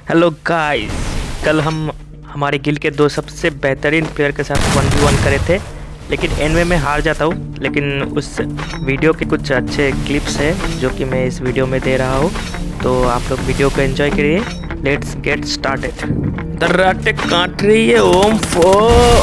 Hello guys, कल हम हमारे गिल्ड के दो सबसे बेहतरीन प्लेयर के साथ 1v1 करे थे, लेकिन एंड में मैं हार जाता हूँ। लेकिन उस वीडियो के कुछ अच्छे क्लिप्स हैं जो कि मैं इस वीडियो में दे रहा हूँ, तो आप लोग वीडियो को एंजॉय करिए। Let's get started. दर्राटे काट रही है ओम फो।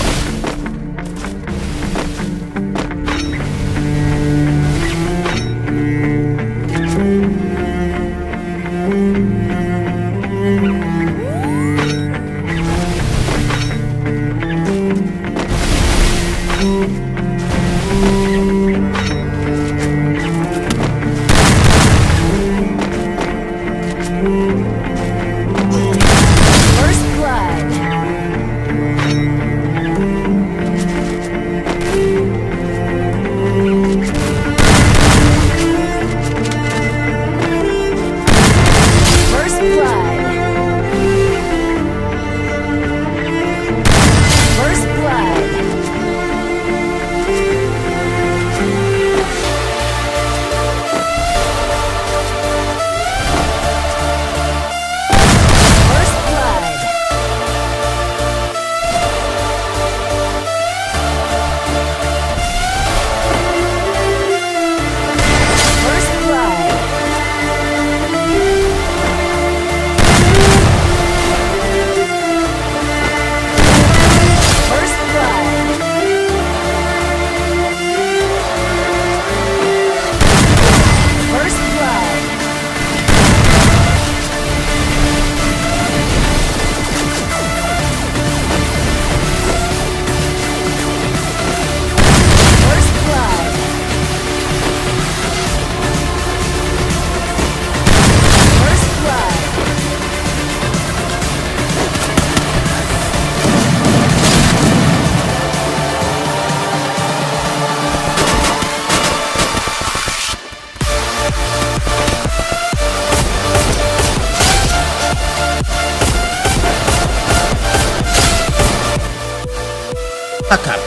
هكر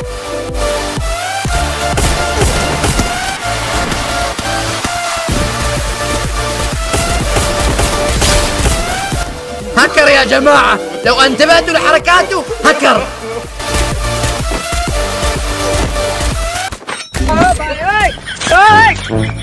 هكر يا جماعة، لو انتبهتوا لحركاته هكر. Ôi, bà ơi! Ơi!